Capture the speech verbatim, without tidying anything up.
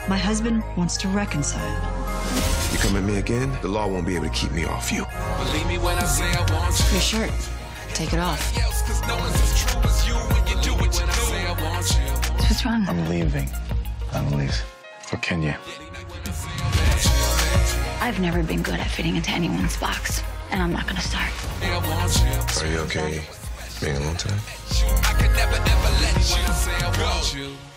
My husband wants to reconcile. You come at me again, the law won't be able to keep me off you. Believe me when I say I want you. Your shirt. Take it off. What's wrong? I'm leaving, Annalise, for Kenya. I've never been good at fitting into anyone's box, and I'm not gonna start. Are you okay being alone tonight? I could never ever let you say I want you.